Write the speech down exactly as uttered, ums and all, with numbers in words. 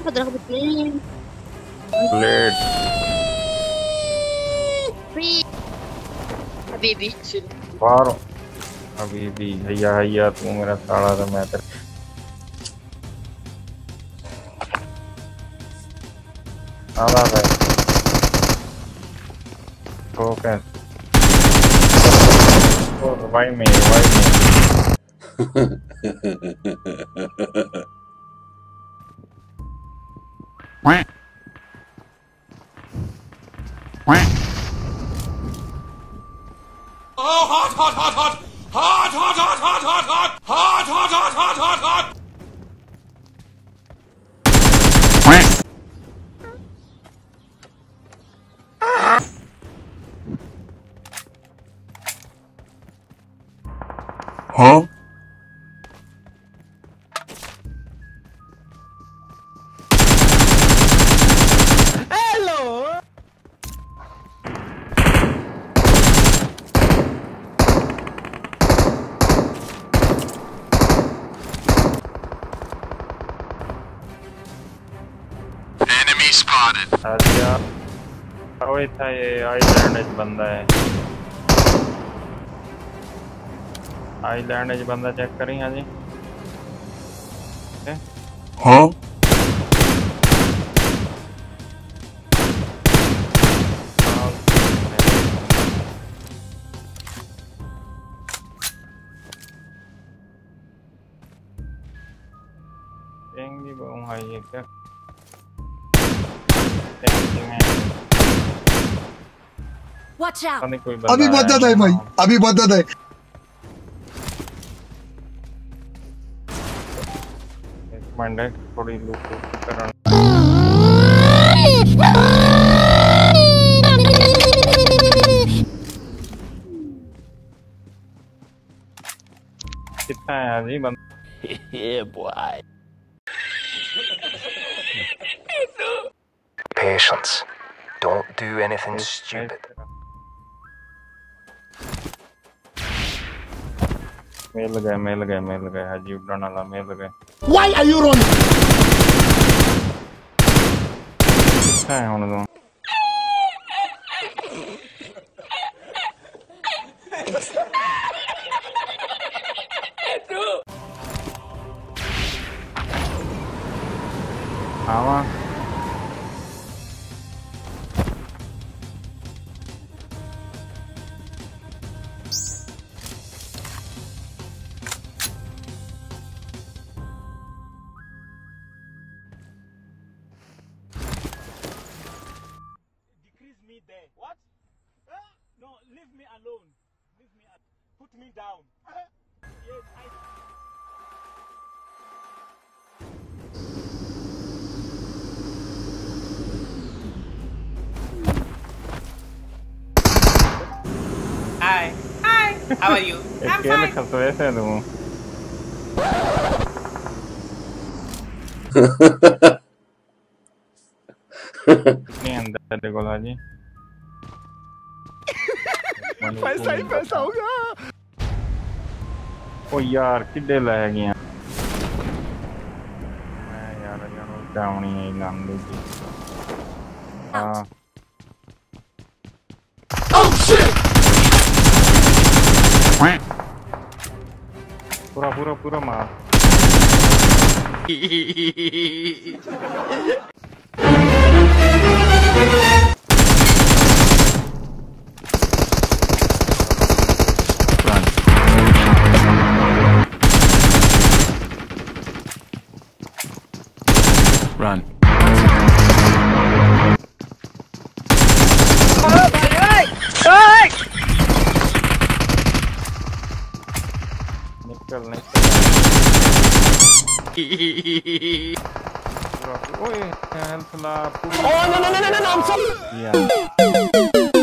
Padahal kebetulan. Late. Free. Habibi. बाहर अभी भी हैया हैया तू मेरा साला तो मैं तेरे आला है तो कैसे तो वाई में वाई में Oh, hot, hot, hot, hot, hot, hot, hot, hot, hot, hot, hot, hot, hot, hot, hot, hot. Huh? Spotted. अच्छा वही था ये आइलैंड एक बंदा है आइलैंड एक बंदा चेक करें हाँ जी हाँ देंगे बहु हाँ ये क्या Watch out. अभी मदद है भाई अभी मदद है एक मिनट थोड़ी लूट करना कितना है जी बंद Yeah, boy. Patience. Don't do anything stupid. मेल गए मेल गए मेल गए हाजी उड़ाने वाला मेल गए Why are you running? क्या है उन दोनों हाँ There. What? Huh? No, leave me alone. Leave me. Put me down. Yes, I. Hi. Hi. How are you? I'm fine. खसवे से दूँ कितने अंदर देखो लाजी पैसा ही पैसा होगा ओ यार किड्डे लाया गया मैं यार यार डाउनी है गंदू जी हाँ Oh shit! पूरा पूरा पूरा मार Run. निकल निकल ओए हेल्थ ला Oh no no no no no I'm sorry yeah